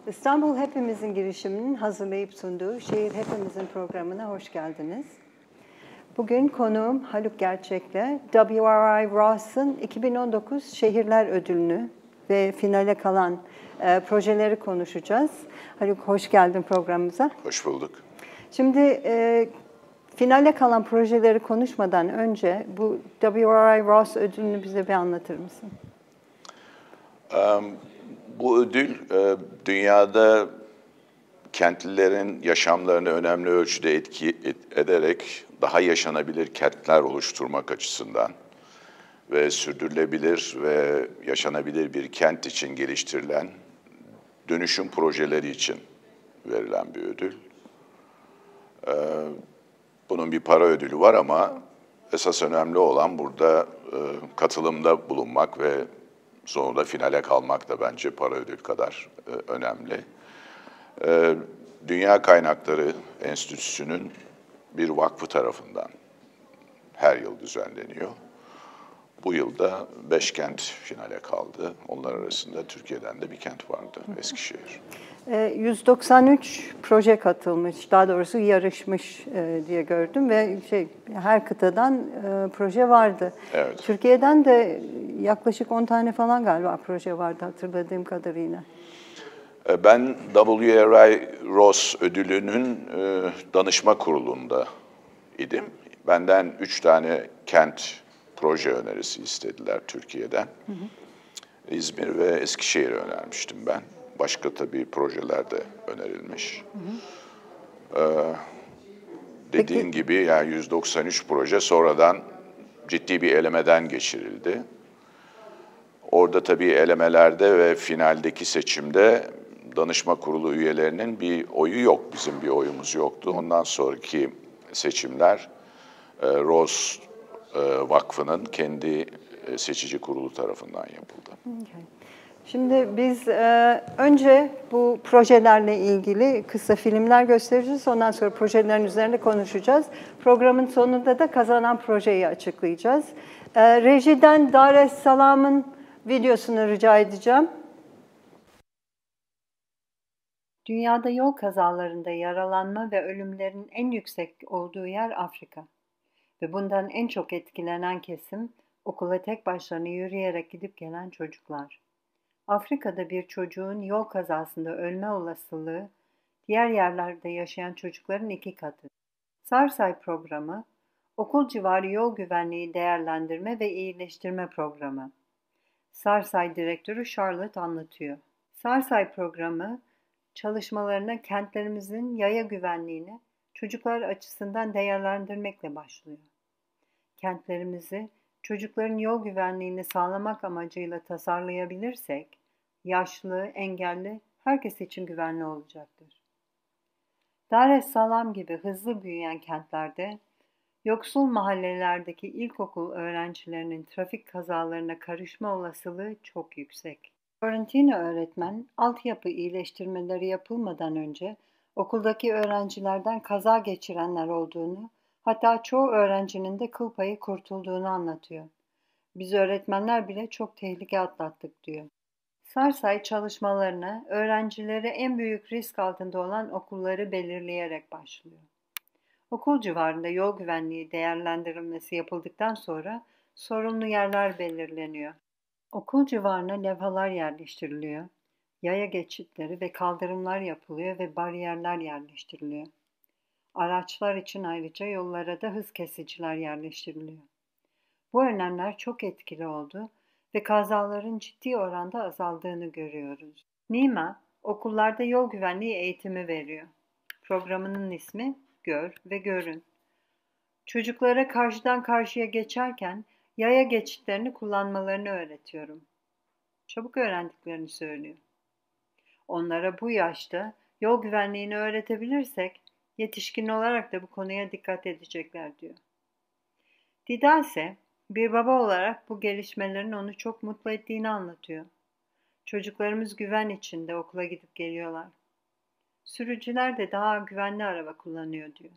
İstanbul Hepimizin girişiminin hazırlayıp sunduğu Şehir Hepimizin programına hoş geldiniz. Bugün konuğum Haluk Gerçek'le WRI Ross'ın 2019 Şehirler Ödülünü ve finale kalan projeleri konuşacağız. Haluk hoş geldin programımıza. Hoş bulduk. Şimdi finale kalan projeleri konuşmadan önce bu WRI Ross ödülünü bize bir anlatır mısın? Bu ödül dünyada kentlilerin yaşamlarını önemli ölçüde etki ederek daha yaşanabilir kentler oluşturmak açısından ve sürdürülebilir ve yaşanabilir bir kent için geliştirilen dönüşüm projeleri için verilen bir ödül. Bunun bir para ödülü var ama esas önemli olan burada katılımda bulunmak ve sonunda finale kalmak da bence para ödül kadar önemli. Dünya Kaynakları Enstitüsü'nün bir vakfı tarafından her yıl düzenleniyor. Bu yılda 5 kent finale kaldı. Onlar arasında Türkiye'den de bir kent vardı, Eskişehir. 193 proje katılmış, daha doğrusu yarışmış diye gördüm ve her kıtadan proje vardı. Evet. Türkiye'den de yaklaşık 10 tane falan galiba proje vardı hatırladığım kadarıyla. Ben WRI Ross ödülünün danışma kurulunda idim. Benden 3 tane kent proje önerisi istediler Türkiye'den. Hı hı. İzmir ve Eskişehir'i önermiştim ben. Başka tabii projeler de önerilmiş. Hı hı. Dediğin gibi yani 193 proje sonradan ciddi bir elemeden geçirildi. Orada tabii elemelerde ve finaldeki seçimde danışma kurulu üyelerinin bir oyu yok. Bizim bir oyumuz yoktu. Ondan sonraki seçimler Ross Vakfı'nın kendi seçici kurulu tarafından yapıldı. Okay. Şimdi biz önce bu projelerle ilgili kısa filmler göstereceğiz. Ondan sonra projelerin üzerine konuşacağız. Programın sonunda da kazanan projeyi açıklayacağız. Rejiden Dar es Salaam'ın videosunu rica edeceğim. Dünyada yol kazalarında yaralanma ve ölümlerin en yüksek olduğu yer Afrika. Ve bundan en çok etkilenen kesim okula tek başlarına yürüyerek gidip gelen çocuklar. Afrika'da bir çocuğun yol kazasında ölme olasılığı diğer yerlerde yaşayan çocukların 2 katı. SARSAY programı, okul civarı yol güvenliği değerlendirme ve iyileştirme programı. SARSAY direktörü Charlotte anlatıyor. SARSAY programı çalışmalarına kentlerimizin yaya güvenliğini çocuklar açısından değerlendirmekle başlıyor. Kentlerimizi çocukların yol güvenliğini sağlamak amacıyla tasarlayabilirsek, yaşlı, engelli, herkes için güvenli olacaktır. Dar es Salaam gibi hızlı büyüyen kentlerde, yoksul mahallelerdeki ilkokul öğrencilerinin trafik kazalarına karışma olasılığı çok yüksek. Florentina öğretmen, altyapı iyileştirmeleri yapılmadan önce okuldaki öğrencilerden kaza geçirenler olduğunu, hatta çoğu öğrencinin de kıl payı kurtulduğunu anlatıyor. Biz öğretmenler bile çok tehlike atlattık diyor. SARSAY çalışmalarına öğrencileri en büyük risk altında olan okulları belirleyerek başlıyor. Okul civarında yol güvenliği değerlendirilmesi yapıldıktan sonra sorunlu yerler belirleniyor. Okul civarına levhalar yerleştiriliyor, yaya geçitleri ve kaldırımlar yapılıyor ve bariyerler yerleştiriliyor. Araçlar için ayrıca yollara da hız kesiciler yerleştiriliyor. Bu önlemler çok etkili oldu ve kazaların ciddi oranda azaldığını görüyoruz. NİMA, okullarda yol güvenliği eğitimi veriyor. Programının ismi Gör ve Görün. Çocuklara karşıdan karşıya geçerken yaya geçitlerini kullanmalarını öğretiyorum. Çabuk öğrendiklerini söylüyor. Onlara bu yaşta yol güvenliğini öğretebilirsek yetişkin olarak da bu konuya dikkat edecekler diyor. Dida ise bir baba olarak bu gelişmelerin onu çok mutlu ettiğini anlatıyor. Çocuklarımız güven içinde okula gidip geliyorlar. Sürücüler de daha güvenli araba kullanıyor diyor.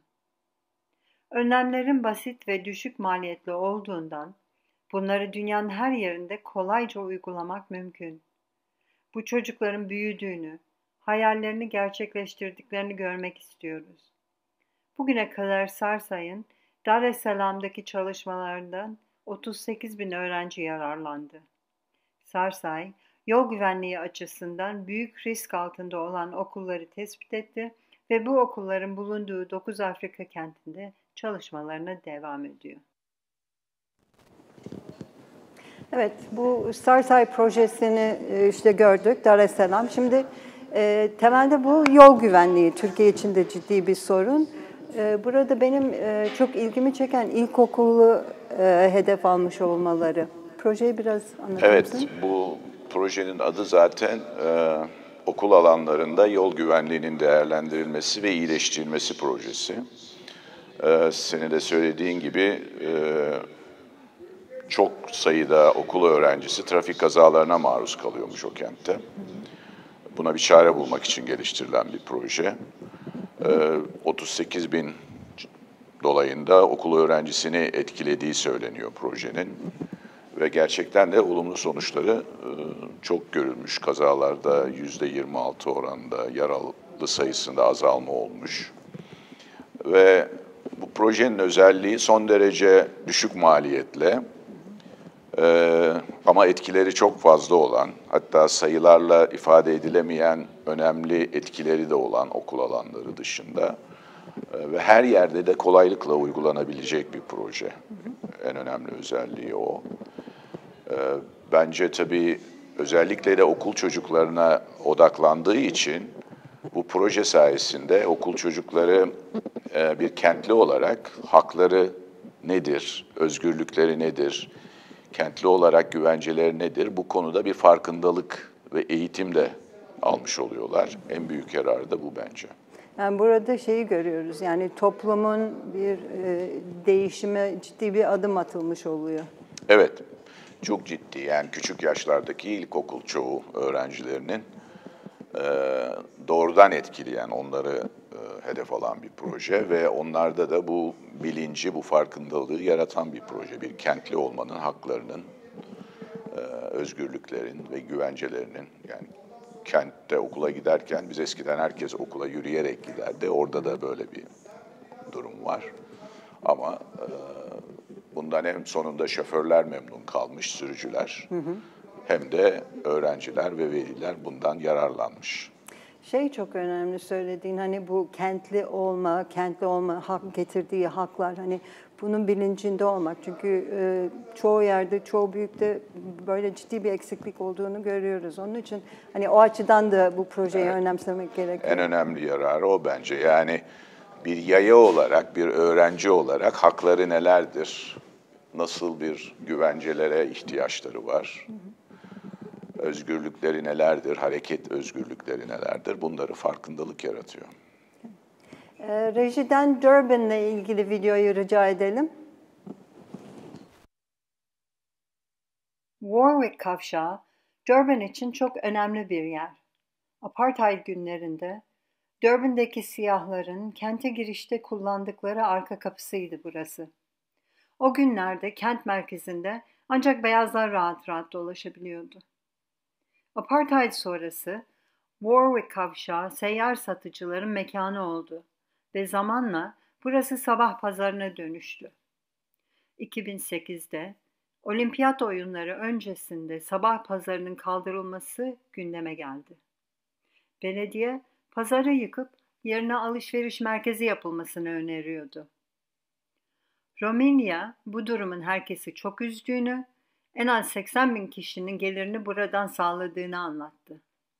Önlemlerin basit ve düşük maliyetli olduğundan bunları dünyanın her yerinde kolayca uygulamak mümkün. Bu çocukların büyüdüğünü, hayallerini gerçekleştirdiklerini görmek istiyoruz. Bugüne kadar Sarsay'ın Dar es Salaam'daki çalışmalarından 38 bin öğrenci yararlandı. Sarsay, yol güvenliği açısından büyük risk altında olan okulları tespit etti ve bu okulların bulunduğu 9 Afrika kentinde çalışmalarına devam ediyor. Evet, bu Sarsay projesini işte gördük, Dar es Salaam. Şimdi temelde bu yol güvenliği Türkiye için de ciddi bir sorun. Burada benim çok ilgimi çeken ilkokulu hedef almış olmaları. Projeyi biraz anlatır mısın? Evet, bu projenin adı zaten okul alanlarında yol güvenliğinin değerlendirilmesi ve iyileştirilmesi projesi. Senin de söylediğin gibi çok sayıda okul öğrencisi trafik kazalarına maruz kalıyormuş o kentte. Buna bir çare bulmak için geliştirilen bir proje. 38 bin dolayında okul öğrencisini etkilediği söyleniyor projenin. Ve gerçekten de olumlu sonuçları çok görülmüş. Kazalarda %26 oranında yaralı sayısında azalma olmuş. Ve bu projenin özelliği son derece düşük maliyetle ama etkileri çok fazla olan, hatta sayılarla ifade edilemeyen önemli etkileri de olan okul alanları dışında ve her yerde de kolaylıkla uygulanabilecek bir proje. En önemli özelliği o. Bence tabii özellikle de okul çocuklarına odaklandığı için bu proje sayesinde okul çocukları bir kentli olarak hakları nedir, özgürlükleri nedir, kentli olarak güvenceleri nedir, bu konuda bir farkındalık ve eğitim de almış oluyorlar. En büyük yararı da bu bence. Yani burada şeyi görüyoruz, yani toplumun bir değişime ciddi bir adım atılmış oluyor. Evet, çok ciddi. Yani küçük yaşlardaki ilkokul çoğu öğrencilerinin doğrudan etkileyen, onları hedef alan bir proje ve onlarda da bu bilinci, bu farkındalığı yaratan bir proje. Bir kentli olmanın haklarının, özgürlüklerin ve güvencelerinin, yani kentte okula giderken biz eskiden herkes okula yürüyerek giderdi. Orada da böyle bir durum var. Ama bundan en sonunda şoförler memnun kalmış, sürücüler. Hem de öğrenciler ve veliler bundan yararlanmış. Şey çok önemli söylediğin, hani bu kentli olma hak getirdiği haklar, hani bunun bilincinde olmak. Çünkü çoğu yerde, çoğu büyükte böyle ciddi bir eksiklik olduğunu görüyoruz. Onun için hani o açıdan da bu projeyi önemsemek gerekiyor. En önemli yararı o bence. Yani bir yaya olarak, bir öğrenci olarak hakları nelerdir? Nasıl bir güvencelere ihtiyaçları var? Özgürlükleri nelerdir? Hareket özgürlükleri nelerdir? Bunları farkındalık yaratıyor. Rejiden Durban'la ilgili videoyu rica edelim. Warwick Kavşağı, Durban için çok önemli bir yer. Apartheid günlerinde Durban'daki siyahların kente girişte kullandıkları arka kapısıydı burası. O günlerde kent merkezinde ancak beyazlar rahat rahat dolaşabiliyordu. Apartheid sonrası Warwick Kavşağı seyyar satıcıların mekanı oldu ve zamanla burası sabah pazarına dönüştü. 2008'de Olimpiyat oyunları öncesinde sabah pazarının kaldırılması gündeme geldi. Belediye pazarı yıkıp yerine alışveriş merkezi yapılmasını öneriyordu. Romania bu durumun herkesi çok üzdüğünü, en az 80 bin kişinin gelirini buradan sağladığını anlattı.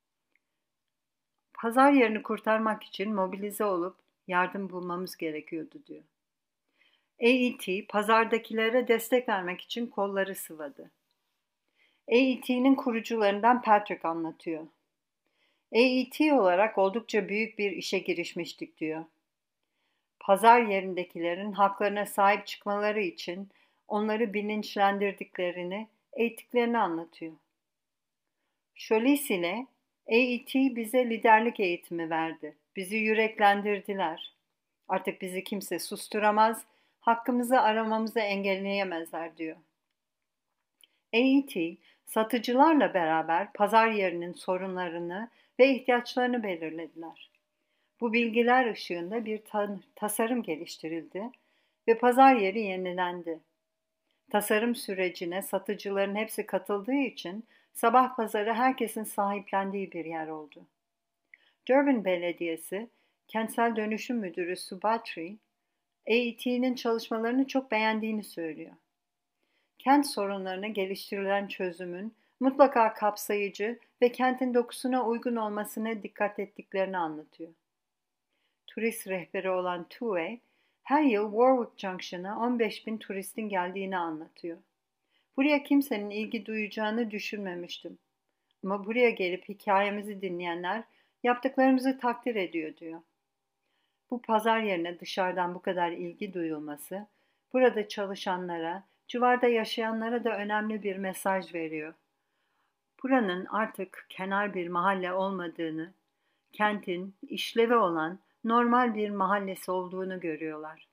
Pazar yerini kurtarmak için mobilize olup yardım bulmamız gerekiyordu diyor. AET pazardakilere destek vermek için kolları sıvadı. AET'nin kurucularından Patrick anlatıyor. AET olarak oldukça büyük bir işe girişmiştik diyor. Pazar yerindekilerin haklarına sahip çıkmaları için onları bilinçlendirdiklerini, eğittiklerini anlatıyor. Şolis ile AET bize liderlik eğitimi verdi. Bizi yüreklendirdiler. Artık bizi kimse susturamaz, hakkımızı aramamızı engelleyemezler diyor. AET, satıcılarla beraber pazar yerinin sorunlarını ve ihtiyaçlarını belirlediler. Bu bilgiler ışığında bir tasarım geliştirildi ve pazar yeri yenilendi. Tasarım sürecine satıcıların hepsi katıldığı için sabah pazarı herkesin sahiplendiği bir yer oldu. Durban Belediyesi, Kentsel Dönüşüm Müdürü Subatri, AET'nin çalışmalarını çok beğendiğini söylüyor. Kent sorunlarına geliştirilen çözümün mutlaka kapsayıcı ve kentin dokusuna uygun olmasına dikkat ettiklerini anlatıyor. Turist rehberi olan Tue, her yıl Warwick Junction'a 15.000 turistin geldiğini anlatıyor. Buraya kimsenin ilgi duyacağını düşünmemiştim. Ama buraya gelip hikayemizi dinleyenler yaptıklarımızı takdir ediyor diyor. Bu pazar yerine dışarıdan bu kadar ilgi duyulması, burada çalışanlara, civarda yaşayanlara da önemli bir mesaj veriyor. Buranın artık kenar bir mahalle olmadığını, kentin işlevi olan normal bir mahallesi olduğunu görüyorlar.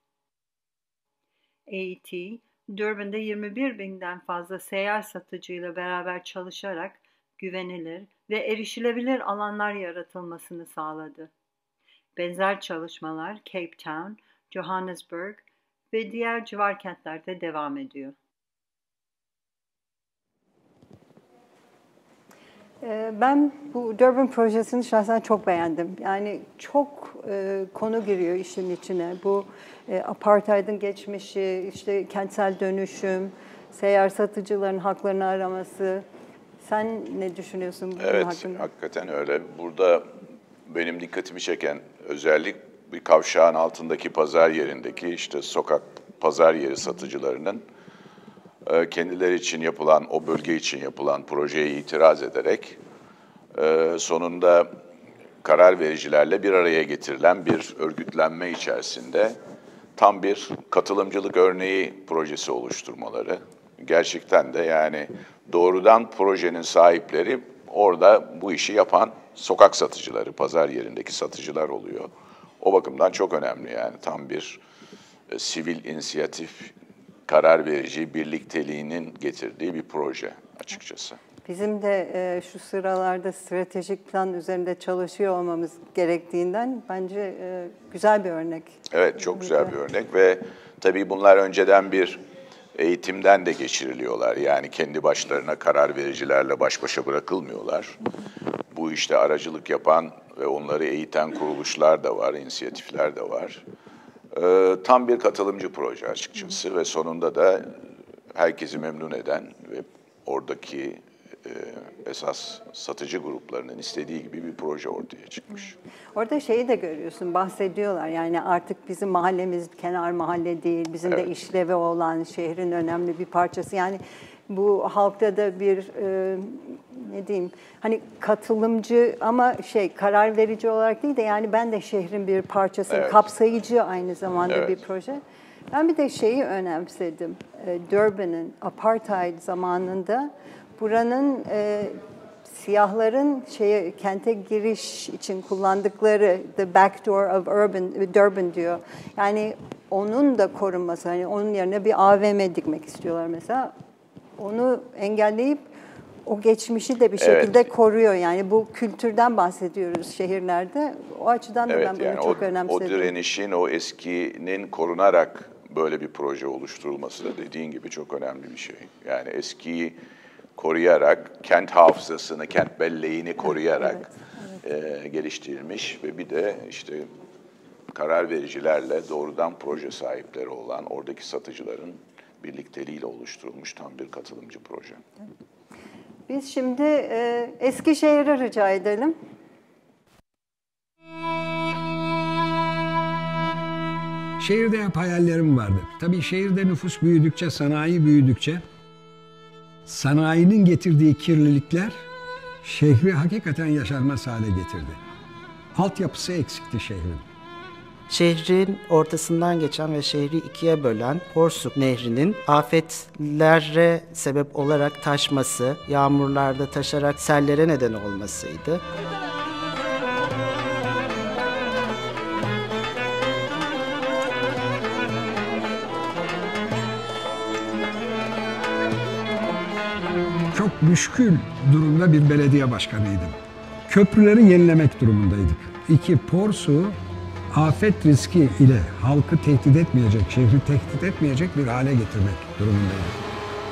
AET, Durban'da 21.000'den fazla seyyar satıcıyla beraber çalışarak güvenilir ve erişilebilir alanlar yaratılmasını sağladı. Benzer çalışmalar Cape Town, Johannesburg ve diğer civar kentlerde devam ediyor. Ben bu Durban projesini şahsen çok beğendim. Yani çok konu giriyor işin içine. Bu apartheid'in geçmişi, işte kentsel dönüşüm, seyyar satıcıların haklarını araması. Sen ne düşünüyorsun bunun hakkında? Evet, hakikaten öyle. Burada benim dikkatimi çeken özellik bir kavşağın altındaki pazar yerindeki işte sokak pazar yeri satıcılarının kendileri için yapılan, o bölge için yapılan projeye itiraz ederek sonunda karar vericilerle bir araya getirilen bir örgütlenme içerisinde tam bir katılımcılık örneği projesi oluşturmaları. Gerçekten de yani doğrudan projenin sahipleri orada bu işi yapan sokak satıcıları, pazar yerindeki satıcılar oluyor. O bakımdan çok önemli yani tam bir sivil inisiyatif, karar verici birlikteliğinin getirdiği bir proje açıkçası. Bizim de şu sıralarda stratejik plan üzerinde çalışıyor olmamız gerektiğinden bence güzel bir örnek. Evet, çok güzel bir örnek ve tabii bunlar önceden bir eğitimden de geçiriliyorlar. Yani kendi başlarına karar vericilerle baş başa bırakılmıyorlar. Bu işte aracılık yapan ve onları eğiten kuruluşlar da var, inisiyatifler de var. Tam bir katılımcı proje açıkçası ve sonunda da herkesi memnun eden ve oradaki esas satıcı gruplarının istediği gibi bir proje ortaya çıkmış. Orada şeyi de görüyorsun, bahsediyorlar yani artık bizim mahallemiz kenar mahalle değil, bizim de işlevi olan şehrin önemli bir parçası. Yani bu halkta da bir ne diyeyim hani katılımcı ama karar verici olarak değil de yani ben de şehrin bir parçasıyım, kapsayıcı aynı zamanda bir proje. Ben bir de şeyi önemsedim. Durban'ın apartheid zamanında buranın siyahların kente giriş için kullandıkları the back door of Durban diyor. Yani onun da korunması, hani onun yerine bir AVM dikmek istiyorlar mesela. Onu engelleyip o geçmişi de bir şekilde koruyor. Yani bu kültürden bahsediyoruz şehirlerde. O açıdan da ben bunu yani çok önemsedim. O direnişin, o eskinin korunarak böyle bir proje oluşturulması da dediğin gibi çok önemli bir şey. Yani eskiyi koruyarak, kent hafızasını, kent belleğini koruyarak geliştirilmiş ve bir de işte karar vericilerle doğrudan proje sahipleri olan oradaki satıcıların birlikteliğiyle oluşturulmuş tam bir katılımcı proje. Biz şimdi Eskişehir'e rica edelim. Şehirde hep hayallerim vardı. Tabii şehirde nüfus büyüdükçe, sanayi büyüdükçe sanayinin getirdiği kirlilikler şehri hakikaten yaşanmaz hale getirdi. Altyapısı eksikti şehrin. Şehrin ortasından geçen ve şehri ikiye bölen Porsuk Nehri'nin afetlere sebep olarak taşması, yağmurlarda taşarak sellere neden olmasıydı. Çok müşkül durumda bir belediye başkanıydım. köprüleri yenilemek durumundaydık. 2. Porsu afet riski ile halkı tehdit etmeyecek, şehri tehdit etmeyecek bir hale getirmek durumundaydık.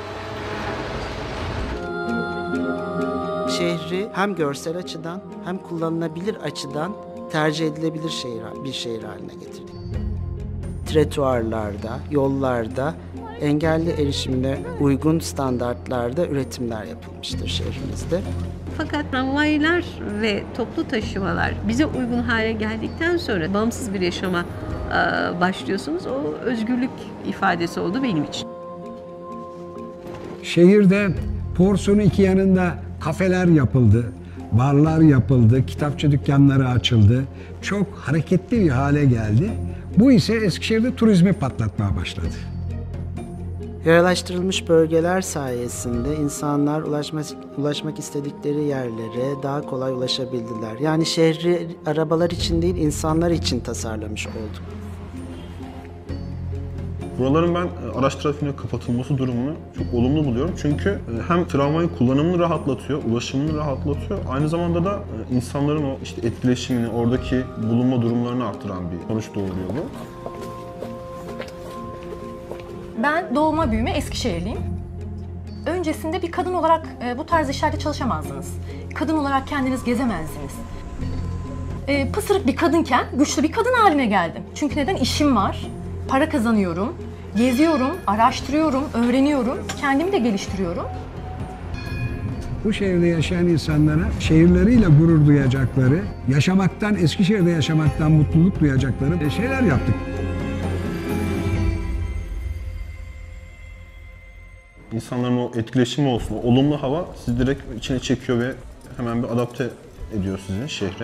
Şehri hem görsel açıdan hem kullanılabilir açıdan tercih edilebilir bir şehir haline getirdik. Trotuarlarda, yollarda engelli erişimine uygun standartlarda üretimler yapılmıştır şehrimizde. Fakat tramvaylar ve toplu taşımalar bize uygun hale geldikten sonra bağımsız bir yaşama başlıyorsunuz. O özgürlük ifadesi oldu benim için. Şehirde Porsu'nun iki yanında kafeler yapıldı, barlar yapıldı, kitapçı dükkanları açıldı. Çok hareketli bir hale geldi. Bu ise Eskişehir'de turizmi patlatmaya başladı. Yayalaştırılmış bölgeler sayesinde insanlar ulaşmak istedikleri yerlere daha kolay ulaşabildiler. Yani şehri arabalar için değil, insanlar için tasarlamış olduk. Buraların ben araç trafiğine kapatılması durumunu çok olumlu buluyorum. Çünkü hem tramvayın kullanımını rahatlatıyor, ulaşımını rahatlatıyor. Aynı zamanda da insanların o işte etkileşimini, oradaki bulunma durumlarını arttıran bir sonuç doğuruyor bu. Ben doğma büyüme Eskişehirliyim. Öncesinde bir kadın olarak bu tarz işlerde çalışamazdınız. Kadın olarak kendiniz gezemezdiniz. Pısırık bir kadınken güçlü bir kadın haline geldim. Çünkü neden? İşim var, para kazanıyorum, geziyorum, araştırıyorum, öğreniyorum, kendimi de geliştiriyorum. Bu şehirde yaşayan insanlara şehirleriyle gurur duyacakları, yaşamaktan, Eskişehir'de yaşamaktan mutluluk duyacakları şeyler yaptık. İnsanların o etkileşimi olsun, o olumlu hava sizi direkt içine çekiyor ve hemen bir adapte ediyor sizi şehre.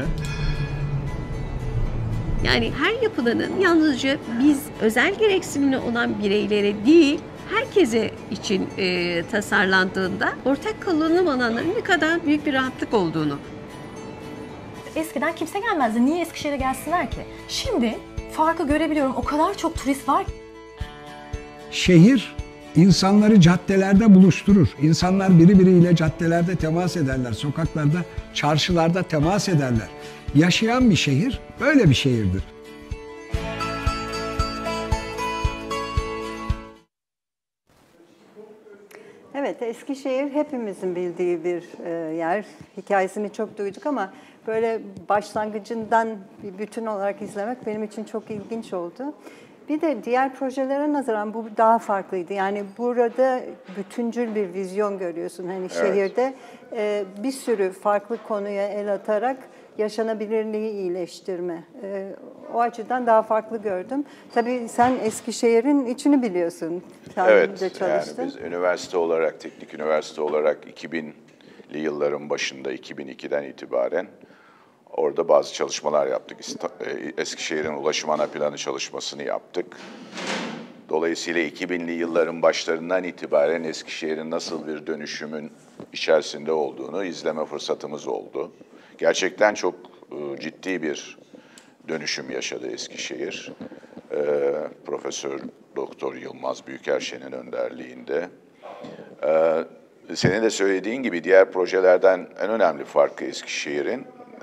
Yani her yapılanın yalnızca biz özel gereksinimli olan bireylere değil, herkese için tasarlandığında ortak kullanım alanlarının ne kadar büyük bir rahatlık olduğunu. Eskiden kimse gelmezdi. Niye Eskişehir'e gelsinler ki? Şimdi farkı görebiliyorum. O kadar çok turist var ki. Şehir insanları caddelerde buluşturur. İnsanlar birbiriyle caddelerde temas ederler, sokaklarda, çarşılarda temas ederler. Yaşayan bir şehir böyle bir şehirdir. Evet, Eskişehir hepimizin bildiği bir yer. Hikayesini çok duyduk ama böyle başlangıcından bir bütün olarak izlemek benim için çok ilginç oldu. Bir de diğer projelere nazaran bu daha farklıydı. Yani burada bütüncül bir vizyon görüyorsun. Hani şehirde bir sürü farklı konuya el atarak yaşanabilirliği iyileştirme. O açıdan daha farklı gördüm. Tabii sen Eskişehir'in içini biliyorsun. Evet, de çalıştın. yani biz üniversite olarak, teknik üniversite olarak 2000'li yılların başında, 2002'den itibaren orada bazı çalışmalar yaptık. Eskişehir'in ulaşım ana planı çalışmasını yaptık. Dolayısıyla 2000'li yılların başlarından itibaren Eskişehir'in nasıl bir dönüşümün içerisinde olduğunu izleme fırsatımız oldu. Gerçekten çok ciddi bir dönüşüm yaşadı Eskişehir. Profesör Doktor Yılmaz Büyükerşen'in önderliğinde. Senin de söylediğin gibi diğer projelerden en önemli farkı Eskişehir'in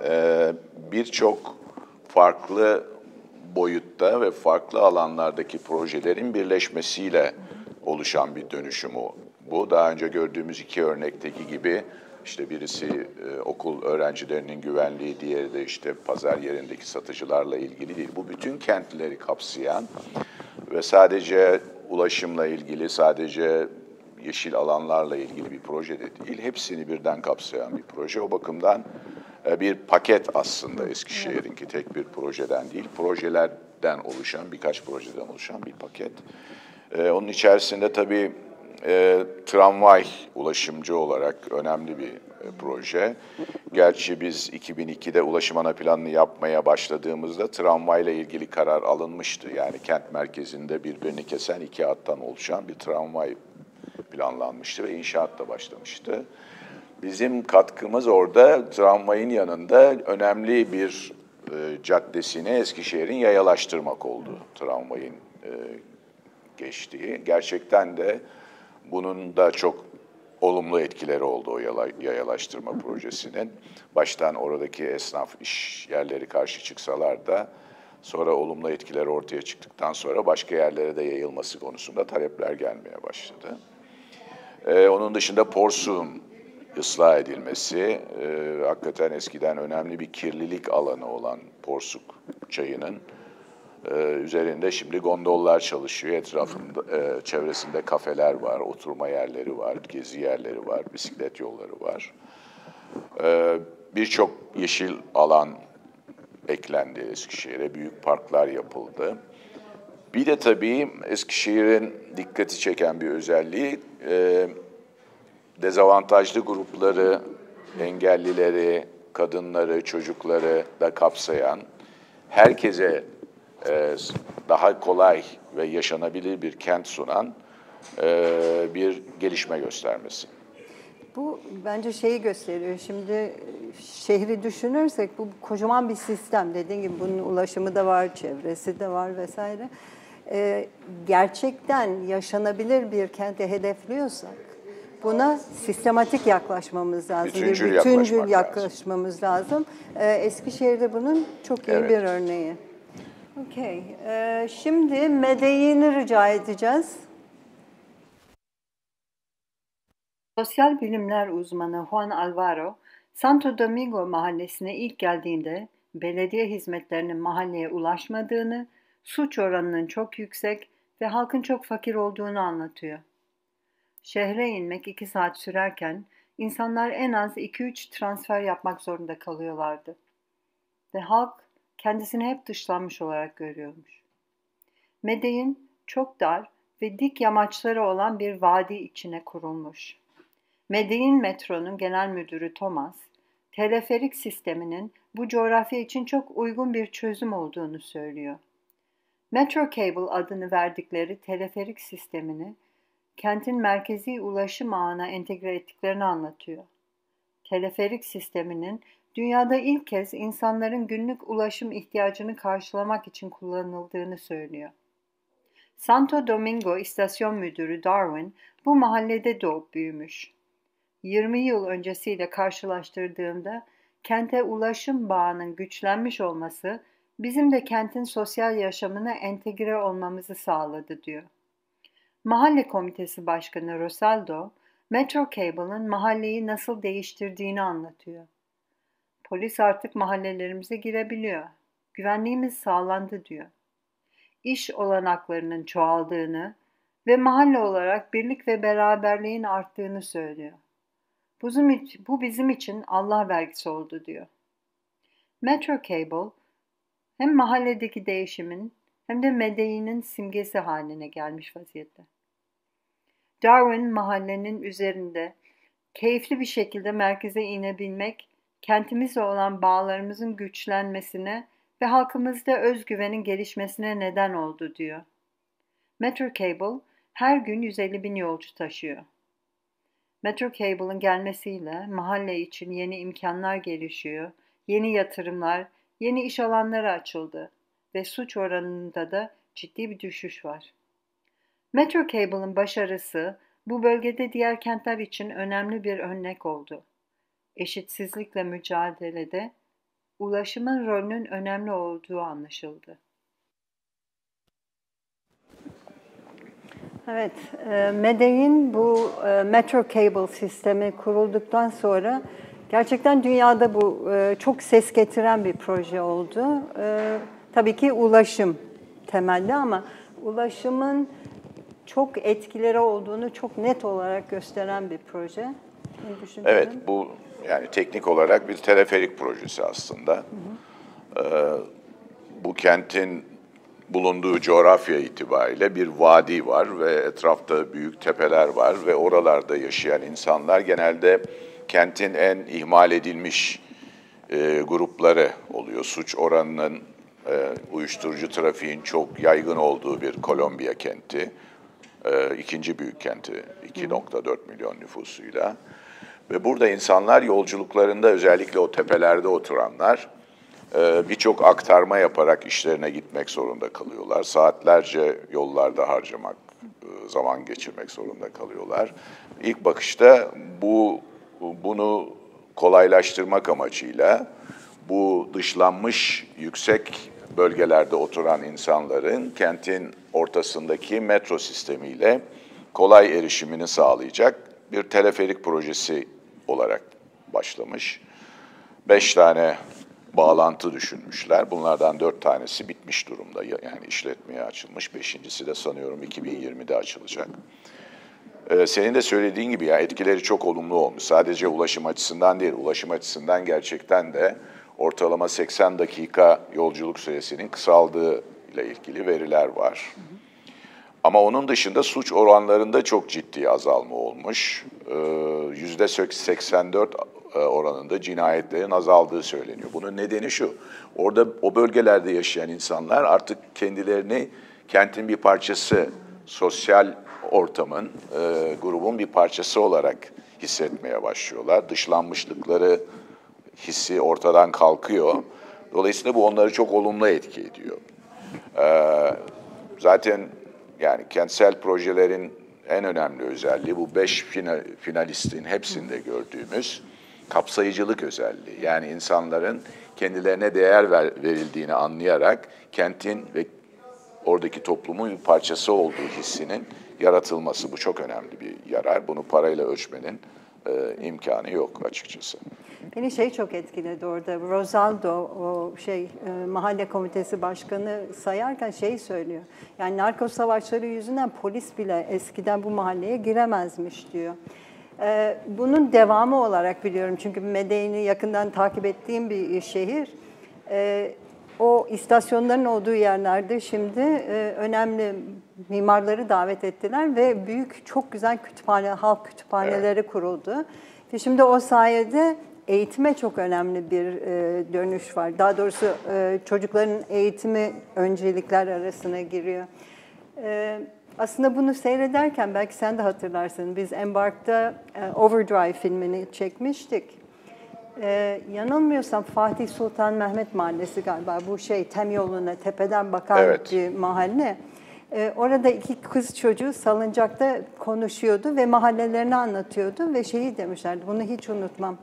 birçok farklı boyutta ve farklı alanlardaki projelerin birleşmesiyle oluşan bir dönüşüm bu. Daha önce gördüğümüz iki örnekteki gibi işte birisi okul öğrencilerinin güvenliği, diğeri de işte pazar yerindeki satıcılarla ilgili değil. Bu bütün kentleri kapsayan ve sadece ulaşımla ilgili, sadece yeşil alanlarla ilgili bir proje de değil. Hepsini birden kapsayan bir proje. O bakımdan bir paket aslında Eskişehir'inki, tek bir projeden değil, projelerden oluşan, birkaç projeden oluşan bir paket. Onun içerisinde tabii tramvay ulaşımcı olarak önemli bir proje. Gerçi biz 2002'de ulaşım ana planını yapmaya başladığımızda tramvayla ilgili karar alınmıştı. Yani kent merkezinde birbirini kesen iki hattan oluşan bir tramvay planlanmıştı ve inşaat da başlamıştı. Bizim katkımız orada tramvayın yanında önemli bir caddesini Eskişehir'in yayalaştırmak oldu, tramvayın geçtiği. Gerçekten de bunun da çok olumlu etkileri oldu o yayalaştırma projesinin. Baştan oradaki esnaf iş yerleri karşı çıksalar da sonra olumlu etkileri ortaya çıktıktan sonra başka yerlere de yayılması konusunda talepler gelmeye başladı. Onun dışında Porsuk'un ıslah edilmesi, hakikaten eskiden önemli bir kirlilik alanı olan Porsuk çayının üzerinde şimdi gondollar çalışıyor. Etrafında, çevresinde kafeler var, oturma yerleri var, gezi yerleri var, bisiklet yolları var. Birçok yeşil alan eklendi Eskişehir'e, büyük parklar yapıldı. Bir de tabii Eskişehir'in dikkati çeken bir özelliği, dezavantajlı grupları, engellileri, kadınları, çocukları da kapsayan, herkese daha kolay ve yaşanabilir bir kent sunan bir gelişme göstermesi. Bu bence şeyi gösteriyor. Şimdi şehri düşünürsek bu kocaman bir sistem. Dediğim gibi bunun ulaşımı da var, çevresi de var vesaire. Gerçekten yaşanabilir bir kente hedefliyorsak buna sistematik yaklaşmamız lazım. Bütüncül yaklaşmamız lazım. Eskişehir'de bunun çok iyi bir örneği. Okay. Şimdi Medellín'i rica edeceğiz. Sosyal bilimler uzmanı Juan Alvaro, Santo Domingo mahallesine ilk geldiğinde belediye hizmetlerinin mahalleye ulaşmadığını, suç oranının çok yüksek ve halkın çok fakir olduğunu anlatıyor. Şehre inmek 2 saat sürerken insanlar en az 2-3 transfer yapmak zorunda kalıyorlardı. Ve halk kendisini hep dışlanmış olarak görüyormuş. Medellín çok dar ve dik yamaçları olan bir vadi içine kurulmuş. Medellín Metro'nun genel müdürü Thomas, teleferik sisteminin bu coğrafya için çok uygun bir çözüm olduğunu söylüyor. Metro Cable adını verdikleri teleferik sistemini kentin merkezi ulaşım ağına entegre ettiklerini anlatıyor. Teleferik sisteminin dünyada ilk kez insanların günlük ulaşım ihtiyacını karşılamak için kullanıldığını söylüyor. Santo Domingo İstasyon Müdürü Darwin bu mahallede doğup büyümüş. 20 yıl öncesiyle karşılaştırdığımda kente ulaşım bağının güçlenmiş olması bizim de kentin sosyal yaşamına entegre olmamızı sağladı diyor. Mahalle Komitesi Başkanı Rosaldo, Metro Cable'ın mahalleyi nasıl değiştirdiğini anlatıyor. Polis artık mahallelerimize girebiliyor. Güvenliğimiz sağlandı diyor. İş olanaklarının çoğaldığını ve mahalle olarak birlik ve beraberliğin arttığını söylüyor. Bu bizim için Allah vergisi oldu diyor. Metro Cable hem mahalledeki değişimin hem de Medellín'in simgesi haline gelmiş vaziyette. Darwin mahallenin üzerinde keyifli bir şekilde merkeze inebilmek, kentimizle olan bağlarımızın güçlenmesine ve halkımızda özgüvenin gelişmesine neden oldu diyor. Metro Cable her gün 150.000 yolcu taşıyor. Metro Cable'ın gelmesiyle mahalle için yeni imkanlar gelişiyor, yeni yatırımlar, yeni iş alanları açıldı ve suç oranında da ciddi bir düşüş var. Metro Cable'ın başarısı bu bölgede diğer kentler için önemli bir örnek oldu. Eşitsizlikle mücadelede ulaşımın rolünün önemli olduğu anlaşıldı. Evet, Medellín bu Metro Cable sistemi kurulduktan sonra gerçekten dünyada bu çok ses getiren bir proje oldu. Tabii ki ulaşım temelli ama ulaşımın çok etkileri olduğunu çok net olarak gösteren bir proje. Evet, bu yani teknik olarak bir teleferik projesi aslında. Bu kentin bulunduğu coğrafya itibariyle bir vadi var ve etrafta büyük tepeler var ve oralarda yaşayan insanlar genelde kentin en ihmal edilmiş grupları oluyor. Suç oranının, uyuşturucu trafiğin çok yaygın olduğu bir Kolombiya kenti. İkinci büyük kenti, 2.4 milyon nüfusuyla. Ve burada insanlar yolculuklarında özellikle o tepelerde oturanlar birçok aktarma yaparak işlerine gitmek zorunda kalıyorlar. Saatlerce yollarda harcamak zaman geçirmek zorunda kalıyorlar. İlk bakışta bunu kolaylaştırmak amacıyla bu dışlanmış yüksek bölgelerde oturan insanların kentin ortasındaki metro sistemiyle kolay erişimini sağlayacak bir teleferik projesi olarak başlamış. 5 tane bağlantı düşünmüşler. Bunlardan 4 tanesi bitmiş durumda. Yani işletmeye açılmış. 5.'si de sanıyorum 2020'de açılacak. Senin de söylediğin gibi ya etkileri çok olumlu olmuş. Sadece ulaşım açısından değil, ulaşım açısından gerçekten de ortalama 80 dakika yolculuk süresinin kısaldığı ile ilgili veriler var. Ama onun dışında suç oranlarında çok ciddi azalma olmuş. %84 oranında cinayetlerin azaldığı söyleniyor. Bunun nedeni şu, orada o bölgelerde yaşayan insanlar artık kendilerini kentin bir parçası, sosyal ortamın, grubun bir parçası olarak hissetmeye başlıyorlar. Dışlanmışlıkları hissi ortadan kalkıyor. Dolayısıyla bu onları çok olumlu etki ediyor. Zaten yani kentsel projelerin en önemli özelliği bu 5 finalistin hepsinde gördüğümüz kapsayıcılık özelliği. Yani insanların kendilerine değer verildiğini anlayarak kentin ve oradaki toplumun bir parçası olduğu hissinin yaratılması. Bu çok önemli bir yarar. Bunu parayla ölçmenin imkanı yok açıkçası. Beni çok etkiledi orada. Rosaldo o mahalle komitesi başkanı sayarken söylüyor. Yani narko savaşları yüzünden polis bile eskiden bu mahalleye giremezmiş diyor. Bunun devamı olarak biliyorum çünkü Medellin'i yakından takip ettiğim bir şehir. O istasyonların olduğu yerlerde şimdi önemli mimarları davet ettiler ve büyük çok güzel halk kütüphaneleri kuruldu. Ve şimdi o sayede eğitime çok önemli bir dönüş var. Daha doğrusu çocukların eğitimi öncelikler arasına giriyor. Aslında bunu seyrederken belki sen de hatırlarsın. Biz Embark'ta Overdrive filmini çekmiştik. Yanılmıyorsam Fatih Sultan Mehmet Mahallesi galiba. Bu tem yoluna tepeden bakan bir mahalle. Orada 2 kız çocuğu salıncakta konuşuyordu ve mahallelerini anlatıyordu ve demişlerdi. Bunu hiç unutmam.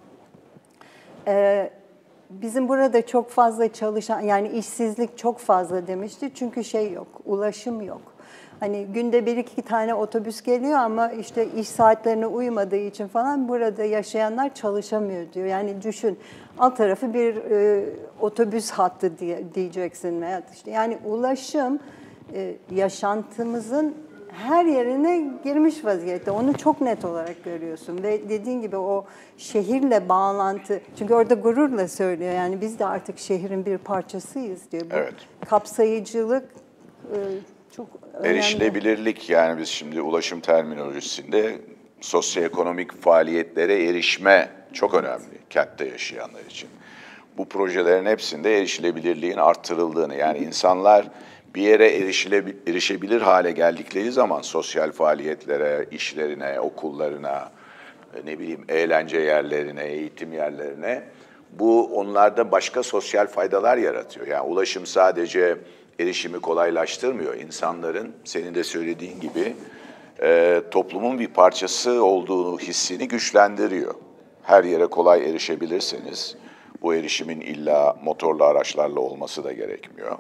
Bizim burada çok fazla çalışan, yani işsizlik çok fazla demişti. Çünkü yok, ulaşım yok. Hani günde 1-2 tane otobüs geliyor ama iş saatlerine uymadığı için falan burada yaşayanlar çalışamıyor diyor. Yani düşün, alt tarafı bir otobüs hattı diyeceksin veya yani ulaşım yaşantımızın her yerine girmiş vaziyette. Onu çok net olarak görüyorsun ve dediğin gibi o şehirle bağlantı, çünkü orada gururla söylüyor yani biz de artık şehrin bir parçasıyız diyor. Bu kapsayıcılık çok önemli. Erişilebilirlik, yani biz şimdi ulaşım terminolojisinde sosyoekonomik faaliyetlere erişme çok önemli kentte yaşayanlar için. Bu projelerin hepsinde erişilebilirliğin arttırıldığını, yani insanlar bir yere erişebilir hale geldikleri zaman sosyal faaliyetlere, işlerine, okullarına, eğlence yerlerine, eğitim yerlerine, bu onlarda başka sosyal faydalar yaratıyor. Yani ulaşım sadece erişimi kolaylaştırmıyor. İnsanların senin de söylediğin gibi toplumun bir parçası olduğunu hissini güçlendiriyor. Her yere kolay erişebilirseniz, bu erişimin illa motorlu araçlarla olması da gerekmiyor.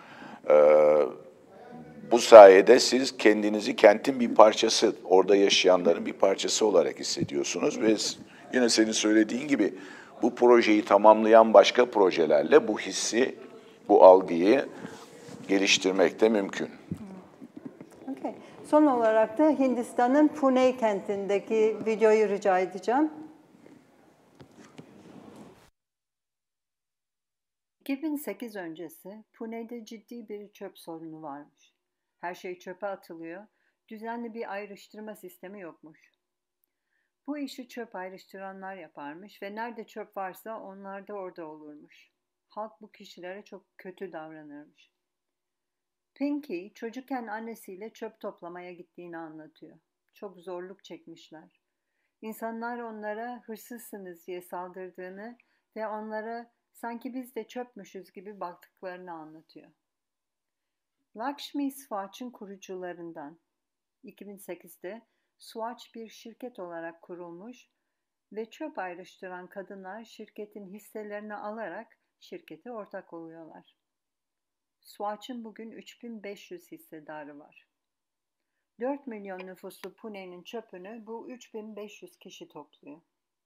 Bu sayede siz kendinizi kentin bir parçası, orada yaşayanların bir parçası olarak hissediyorsunuz ve yine senin söylediğin gibi bu projeyi tamamlayan başka projelerle bu hissi, bu algıyı geliştirmek de mümkün. Okay. Son olarak da Hindistan'ın Pune kentindeki videoyu rica edeceğim. 2008 öncesi Pune'de ciddi bir çöp sorunu varmış. Her şey çöpe atılıyor, düzenli bir ayrıştırma sistemi yokmuş. Bu işi çöp ayrıştıranlar yaparmış ve nerede çöp varsa onlar da orada olurmuş. Halk bu kişilere çok kötü davranırmış. Pinky çocukken annesiyle çöp toplamaya gittiğini anlatıyor. Çok zorluk çekmişler. İnsanlar onlara hırsızsınız diye saldırdığını ve onlara sanki biz de çöpmüşüz gibi baktıklarını anlatıyor. Lakshmi Swach'ın kurucularından, 2008'de Swatch bir şirket olarak kurulmuş ve çöp ayrıştıran kadınlar şirketin hisselerini alarak şirkete ortak oluyorlar. Swatch'ın bugün 3500 hissedarı var. 4 milyon nüfuslu Pune'nin çöpünü bu 3500 kişi topluyor.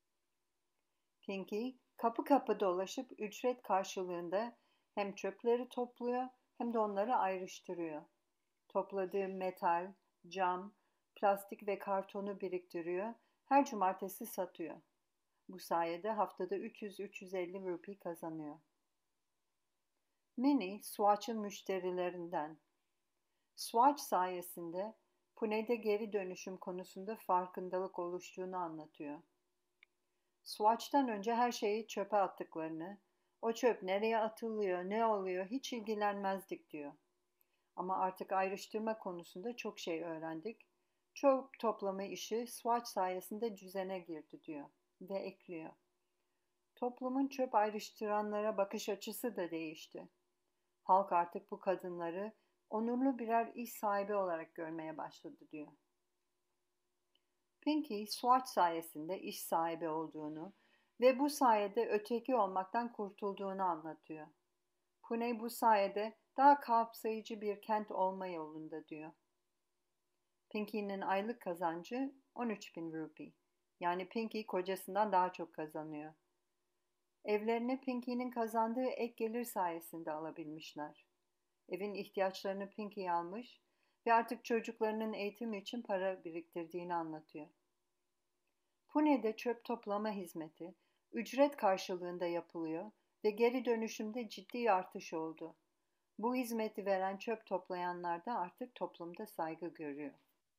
Pinky kapı kapı dolaşıp ücret karşılığında hem çöpleri topluyor hem de onları ayrıştırıyor. Topladığı metal, cam, plastik ve kartonu biriktiriyor. Her cumartesi satıyor. Bu sayede haftada 300-350 rupi kazanıyor. Minnie, Swatch'ın müşterilerinden. Swatch sayesinde Pune'de geri dönüşüm konusunda farkındalık oluştuğunu anlatıyor. Swatch'tan önce her şeyi çöpe attıklarını, o çöp nereye atılıyor, ne oluyor hiç ilgilenmezdik diyor. Ama artık ayrıştırma konusunda çok şey öğrendik. Çöp toplama işi Swatch sayesinde düzene girdi diyor ve ekliyor. Toplumun çöp ayrıştıranlara bakış açısı da değişti. Halk artık bu kadınları onurlu birer iş sahibi olarak görmeye başladı diyor. Pinky, Swatch sayesinde iş sahibi olduğunu ve bu sayede öteki olmaktan kurtulduğunu anlatıyor. Pune bu sayede daha kapsayıcı bir kent olma yolunda diyor. Pinky'nin aylık kazancı 13.000 rupi. Yani Pinky kocasından daha çok kazanıyor. Evlerini Pinky'nin kazandığı ek gelir sayesinde alabilmişler. Evin ihtiyaçlarını Pinky almış ve artık çocuklarının eğitimi için para biriktirdiğini anlatıyor. Pune'de çöp toplama hizmeti ücret karşılığında yapılıyor ve geri dönüşümde ciddi artış oldu. Bu hizmeti veren çöp toplayanlar da artık toplumda saygı görüyor.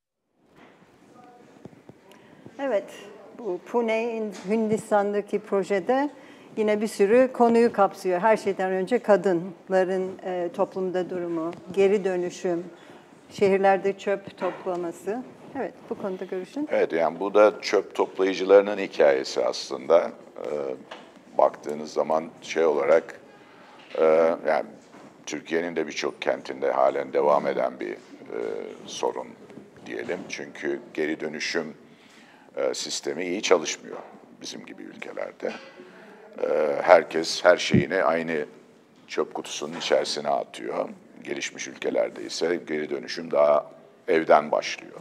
Evet, bu Pune, Hindistan'daki projede yine bir sürü konuyu kapsıyor. Her şeyden önce kadınların toplumda durumu, geri dönüşüm, şehirlerde çöp toplaması. Evet, bu konuda görüşün. Evet, yani bu da çöp toplayıcılarının hikayesi aslında. Baktığınız zaman şey olarak, yani Türkiye'nin de birçok kentinde halen devam eden bir sorun diyelim. Çünkü geri dönüşüm sistemi iyi çalışmıyor bizim gibi ülkelerde. Herkes her şeyini aynı çöp kutusunun içerisine atıyor. Gelişmiş ülkelerde ise geri dönüşüm daha evden başlıyor.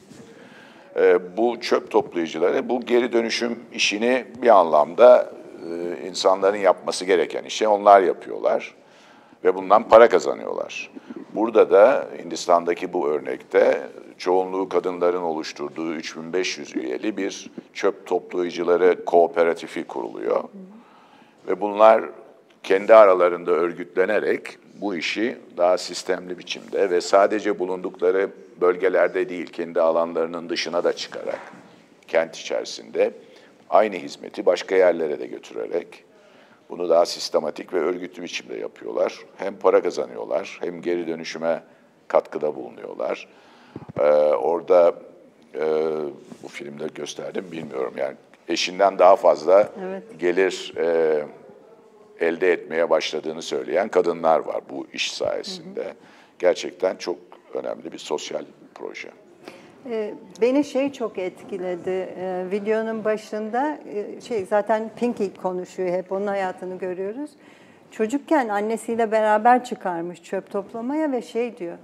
Bu çöp toplayıcıları bu geri dönüşüm işini bir anlamda insanların yapması gereken işi onlar yapıyorlar ve bundan para kazanıyorlar. Burada da Hindistan'daki bu örnekte çoğunluğu kadınların oluşturduğu 3500 üyeli bir çöp toplayıcıları kooperatifi kuruluyor. Ve bunlar kendi aralarında örgütlenerek bu işi daha sistemli biçimde ve sadece bulundukları bölgelerde değil, kendi alanlarının dışına da çıkarak, kent içerisinde aynı hizmeti başka yerlere de götürerek bunu daha sistematik ve örgütlü biçimde yapıyorlar. Hem para kazanıyorlar, hem geri dönüşüme katkıda bulunuyorlar. Orada bu filmde gösterdim, bilmiyorum yani eşinden daha fazla gelir elde etmeye başladığını söyleyen kadınlar var bu iş sayesinde. Gerçekten çok önemli bir sosyal proje. Beni çok etkiledi. Videonun başında zaten Pinky konuşuyor, hep onun hayatını görüyoruz. Çocukken annesiyle beraber çıkarmış çöp toplamaya ve diyor,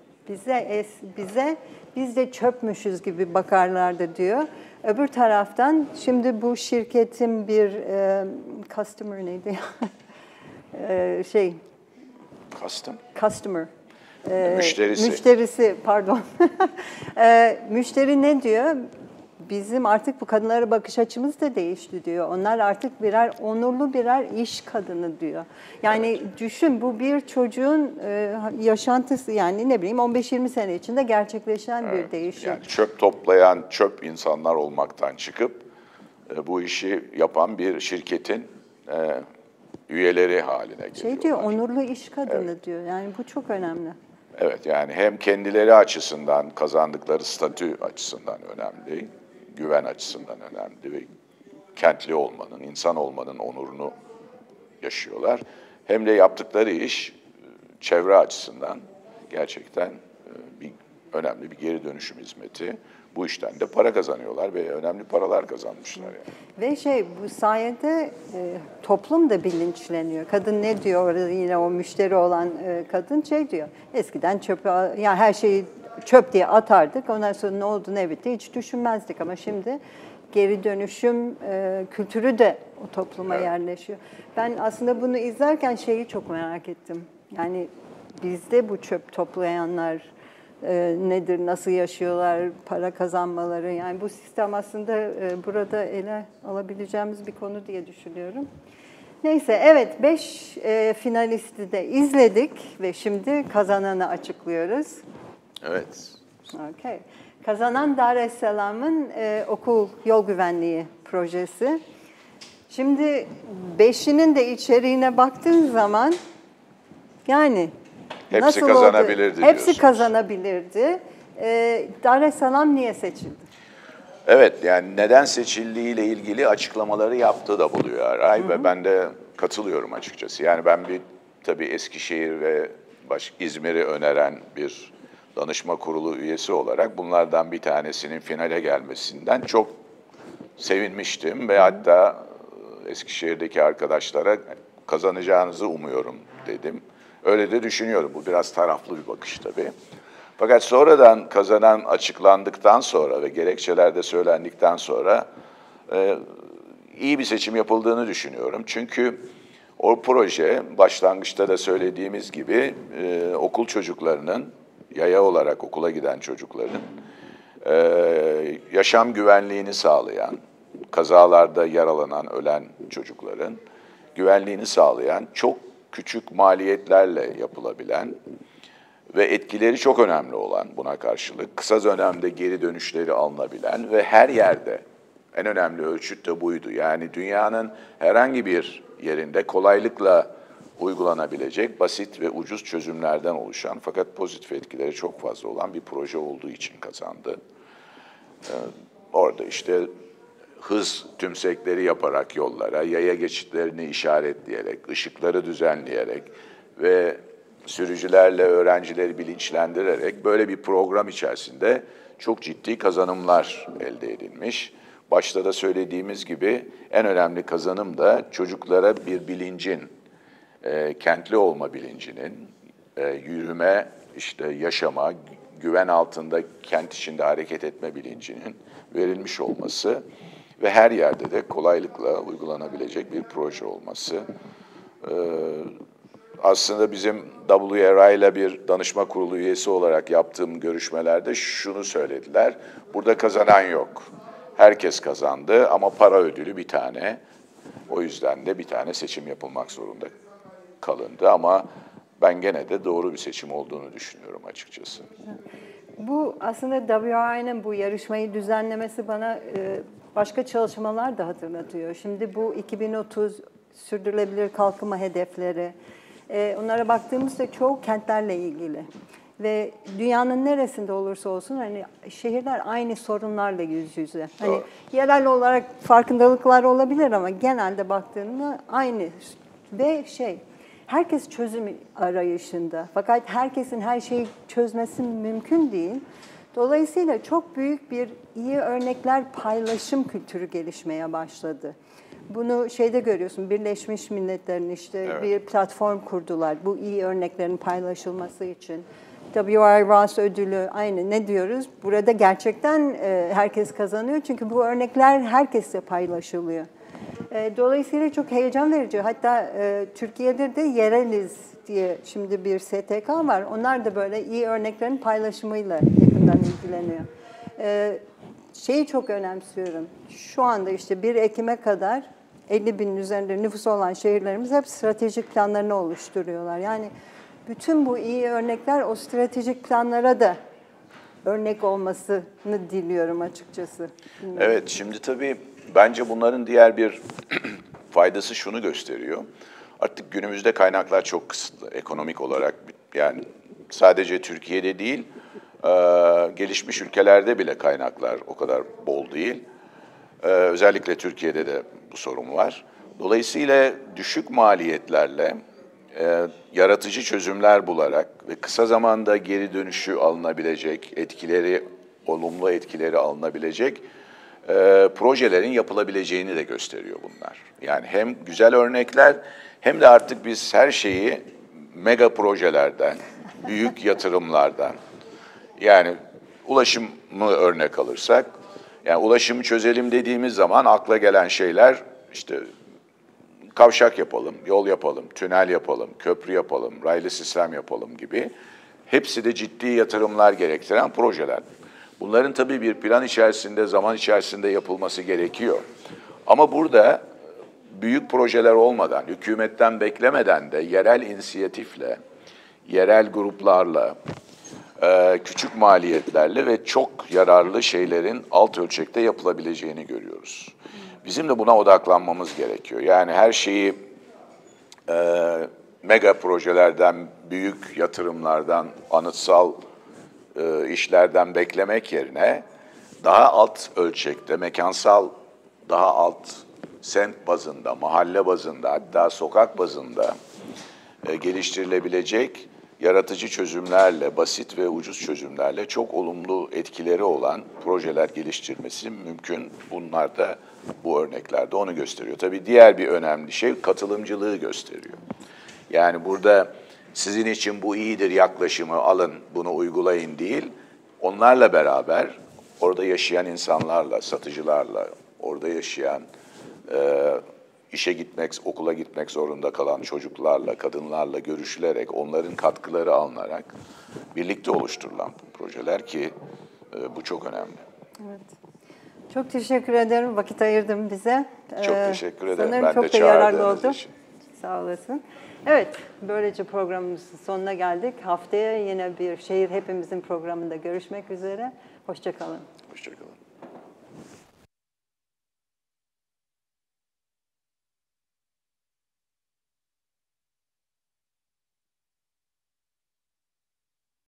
biz de çöpmüşüz gibi bakarlardı diyor. Öbür taraftan şimdi bu şirketin bir customer neydi? Customer. Müşterisi, pardon. Müşteri ne diyor? Bizim artık bu kadınlara bakış açımız da değişti diyor. Onlar artık onurlu birer iş kadını diyor. Yani düşün, bu bir çocuğun yaşantısı, yani 15-20 sene içinde gerçekleşen bir değişim. Yani çöp toplayan çöp insanlar olmaktan çıkıp bu işi yapan bir şirketin üyeleri haline geliyorlar. Diyor, onurlu iş kadını diyor. Yani bu çok önemli. Evet, yani hem kendileri açısından, kazandıkları statü açısından önemli, güven açısından önemli ve kentli olmanın, insan olmanın onurunu yaşıyorlar. Hem de yaptıkları iş çevre açısından gerçekten bir önemli bir geri dönüşüm hizmeti. Bu işten de para kazanıyorlar ve önemli paralar kazanmışlar yani. Ve bu sayede toplum da bilinçleniyor. Kadın ne diyor, yine o müşteri olan kadın diyor. Eskiden çöpe, yani her şeyi çöp diye atardık. Ondan sonra ne oldu ne bitti hiç düşünmezdik ama şimdi geri dönüşüm kültürü de o topluma yerleşiyor. Ben aslında bunu izlerken çok merak ettim. Yani bizde bu çöp toplayanlar nedir, nasıl yaşıyorlar, para kazanmaları. Yani bu sistem aslında burada ele alabileceğimiz bir konu diye düşünüyorum. Neyse, evet 5 finalisti de izledik ve şimdi kazananı açıklıyoruz. Evet. Okay. Kazanan Dar es Salaam'ın okul yol güvenliği projesi. Şimdi 5'inin de içeriğine baktığın zaman yani hepsi nasıl kazanabilirdi oldu? Hepsi diyorsunuz. Kazanabilirdi. Dar es Salaam niye seçildi? Evet, yani neden seçildiğiyle ilgili açıklamaları yaptı WRI ve ben de katılıyorum açıkçası. Yani ben tabii Eskişehir ve İzmir'i öneren bir danışma kurulu üyesi olarak bunlardan bir tanesinin finale gelmesinden çok sevinmiştim ve hatta Eskişehir'deki arkadaşlara kazanacağınızı umuyorum dedim. Öyle de düşünüyorum. Bu biraz taraflı bir bakış tabii. Fakat sonradan kazanan açıklandıktan sonra ve gerekçeler de söylendikten sonra iyi bir seçim yapıldığını düşünüyorum. Çünkü o proje başlangıçta da söylediğimiz gibi okul çocuklarının, yaya olarak okula giden çocukların yaşam güvenliğini sağlayan, kazalarda yaralanan, ölen çocukların güvenliğini sağlayan, çok küçük maliyetlerle yapılabilen ve etkileri çok önemli olan buna karşılık, kısa dönemde geri dönüşleri alınabilen ve her yerde, en önemli ölçüt de buydu. Yani dünyanın herhangi bir yerinde kolaylıkla uygulanabilecek basit ve ucuz çözümlerden oluşan fakat pozitif etkileri çok fazla olan bir proje olduğu için kazandı. Orada işte hız tümsekleri yaparak yollara, yaya geçitlerini işaretleyerek, ışıkları düzenleyerek ve sürücülerle öğrencileri bilinçlendirerek böyle bir program içerisinde çok ciddi kazanımlar elde edilmiş. Başta da söylediğimiz gibi en önemli kazanım da çocuklara bir bilincin, kentli olma bilincinin, yürüme, işte yaşama, güven altında kent içinde hareket etme bilincinin verilmiş olması ve her yerde de kolaylıkla uygulanabilecek bir proje olması. Aslında bizim WRI ile bir danışma kurulu üyesi olarak yaptığım görüşmelerde şunu söylediler. Burada kazanan yok. Herkes kazandı ama para ödülü bir tane. O yüzden de bir tane seçim yapılmak zorunda kalındı ama ben gene de doğru bir seçim olduğunu düşünüyorum açıkçası. Bu aslında WRI'nin bu yarışmayı düzenlemesi bana başka çalışmalar da hatırlatıyor. Şimdi bu 2030 sürdürülebilir kalkınma hedefleri, onlara baktığımızda çoğu kentlerle ilgili. Ve dünyanın neresinde olursa olsun hani şehirler aynı sorunlarla yüz yüze. Hani yerel olarak farkındalıklar olabilir ama genelde baktığında aynı ve herkes çözüm arayışında. Fakat herkesin her şeyi çözmesi mümkün değil. Dolayısıyla çok büyük bir iyi örnekler paylaşım kültürü gelişmeye başladı. Bunu görüyorsun, Birleşmiş Milletler'in bir platform kurdular bu iyi örneklerin paylaşılması için. W.R. Ross ödülü aynı ne diyoruz? Burada gerçekten herkes kazanıyor çünkü bu örnekler herkesle paylaşılıyor. Dolayısıyla çok heyecan verici. Hatta Türkiye'de de Yereliz diye şimdi bir STK var. Onlar da böyle iyi örneklerin paylaşımıyla yakından ilgileniyor. Çok önemsiyorum. Şu anda 1 Ekim'e kadar 50 binin üzerinde nüfusu olan şehirlerimiz hep stratejik planlarını oluşturuyorlar. Yani bütün bu iyi örnekler o stratejik planlara da örnek olmasını diliyorum açıkçası. Evet, şimdi tabii bence bunların diğer bir faydası şunu gösteriyor. Artık günümüzde kaynaklar çok kısıtlı ekonomik olarak. Yani sadece Türkiye'de değil, gelişmiş ülkelerde bile kaynaklar o kadar bol değil. Özellikle Türkiye'de de bu sorun var. Dolayısıyla düşük maliyetlerle yaratıcı çözümler bularak ve kısa zamanda geri dönüşü alınabilecek, olumlu etkileri alınabilecek projelerin yapılabileceğini de gösteriyor bunlar. Yani hem güzel örnekler hem de artık biz her şeyi mega projelerden, büyük yatırımlardan, yani ulaşımı örnek alırsak, yani ulaşımı çözelim dediğimiz zaman akla gelen şeyler işte kavşak yapalım, yol yapalım, tünel yapalım, köprü yapalım, raylı sistem yapalım gibi. Hepsi de ciddi yatırımlar gerektiren projeler. Bunların tabii bir plan içerisinde, zaman içerisinde yapılması gerekiyor. Ama burada büyük projeler olmadan, hükümetten beklemeden de yerel inisiyatifle, yerel gruplarla, küçük maliyetlerle ve çok yararlı şeylerin alt ölçekte yapılabileceğini görüyoruz. Bizim de buna odaklanmamız gerekiyor. Yani her şeyi mega projelerden, büyük yatırımlardan, anıtsal işlerden beklemek yerine daha alt ölçekte, mekansal, daha alt semt bazında, mahalle bazında, hatta sokak bazında geliştirilebilecek yaratıcı çözümlerle, basit ve ucuz çözümlerle çok olumlu etkileri olan projeler geliştirmesi mümkün. Bunlar da bu örneklerde onu gösteriyor. Tabii diğer bir önemli şey katılımcılığı gösteriyor. Yani burada sizin için bu iyidir yaklaşımı alın, bunu uygulayın değil, onlarla beraber orada yaşayan insanlarla, satıcılarla, orada yaşayan işe gitmek, okula gitmek zorunda kalan çocuklarla, kadınlarla görüşülerek, onların katkıları alınarak birlikte oluşturulan projeler ki bu çok önemli. Evet. Çok teşekkür ederim. Vakit ayırdın bize. Çok teşekkür ederim. Sanırım Ben çok de da yararlı çağırdığınız oldu. için. Sağ olasın. Evet, böylece programımızın sonuna geldik. Haftaya yine bir Şehir Hepimizin programında görüşmek üzere. Hoşça kalın. Hoşça kalın.